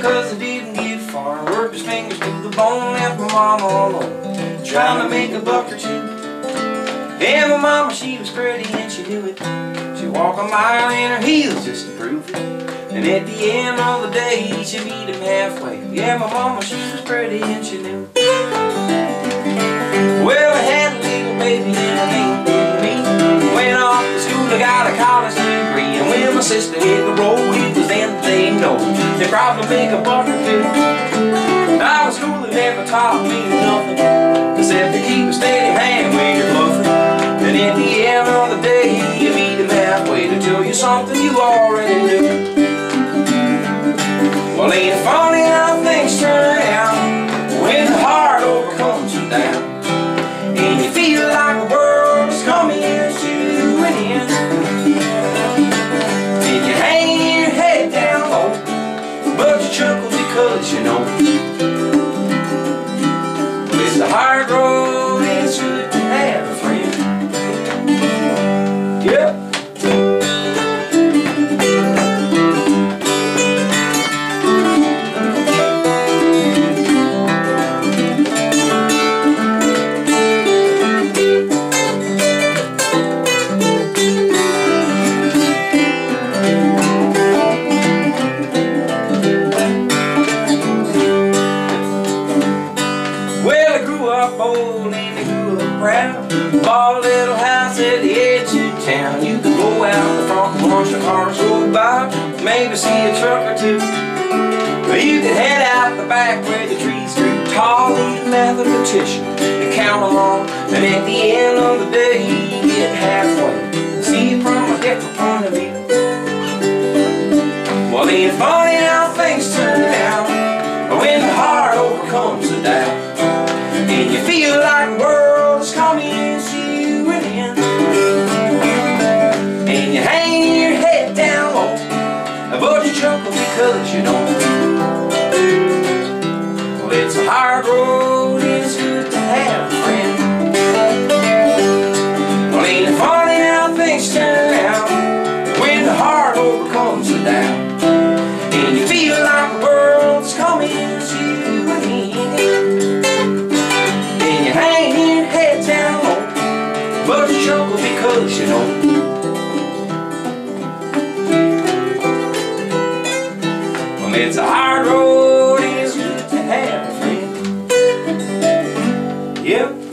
'cause I didn't get far. Worked his fingers to the bone, left my mama all alone, trying to make a buck or two. And my mama, she was pretty and she knew it. She'd walk a mile in her heels just to prove it. And at the end of the day, she'd meet him halfway. Yeah, my mama, she was pretty and she knew it. Well, I had a little baby and her name was me. Went off to school, I got a college degree. And when my sister hit the road, it was then they know they'd probably make a buck or two. Now, school had never taught me nothing except to keep a steady hand when you're bluffing. And at the end of the day, you meet him halfway to tell you something you already knew. Well, ain't it funny how things turn out when the heart overcomes you down, and you feel like the world is coming to an end, and you hang your head down low, but you chuckle because you know it's the hard road, it's good to have a friend. Yep. Old and they grew up proud. Bought a little house at the edge of town. You could go out the front and watch the cars go by, maybe see a truck or two. But you could head out the back where the trees grew tall, need a mathematician to count along. And at the end of the day, you get halfway, see it from a different point of view. Well, ain't it funny how things turn out when the heart overcomes the doubt, and you feel like the world is coming to an end, and you hang your head down low, but you chuckle because you know, well, it's a hard road, it's good to have a friend. Well, ain't it funny how things turn out when the heart overcomes the doubt, and you feel like the world is coming to an end, but you chuckle because you know, well, it's a hard road, it's good to have a friend. Yep.